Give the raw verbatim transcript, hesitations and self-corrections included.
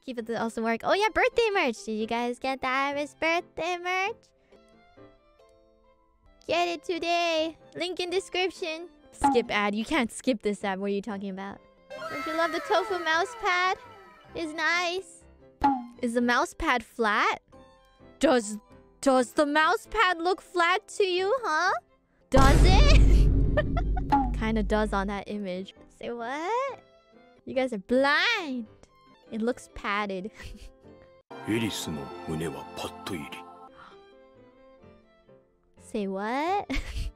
Keep it the awesome work. Oh yeah, birthday merch. Did you guys get the IRyS birthday merch? Get it today. Link in description. Skip ad. You can't skip this ad. What are you talking about? Don't you love the tofu mouse pad? It's nice. Is the mouse pad flat? Does does the mouse pad look flat to you, huh? Does it? Kinda does on that image. Say what? You guys are blind. It looks padded. Say what?